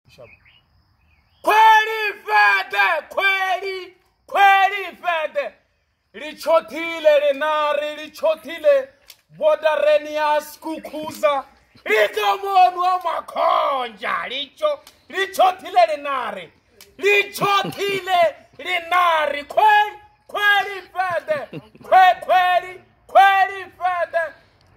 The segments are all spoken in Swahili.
Kweli fede, kweli fede. Lichotile lenare, lichotile bodarenias kukuza. Likamonu wa makonja, lichotile lenare. Lichotile lenare, kweli fede, kweli fede.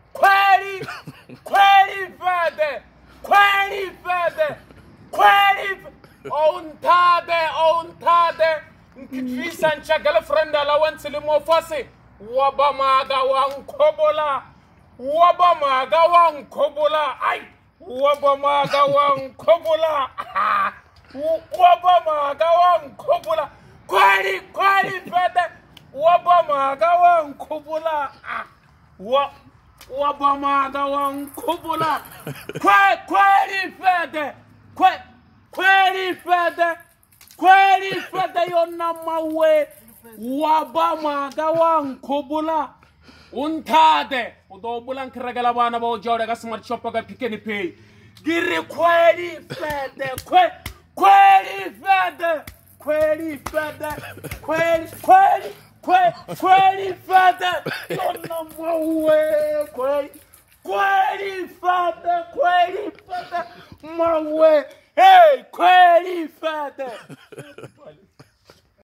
Ontade. Nkifisa ncha girlfriend ala wansili mofasi. Wabamaga wankobola. Ay. Wabamaga wankobola. Kweli fede. Wabamaga wankobola. Wabamaga wankubula. Kweli fede yona mawe. Wabamaga wankubula. Untade. Udobula nkiragala bana ba ujawda ga smart shop ga pikeni pay. Giri kweli fede. Kweli fede yona mawe. Kweli fede mawe. Hey, kweli fede.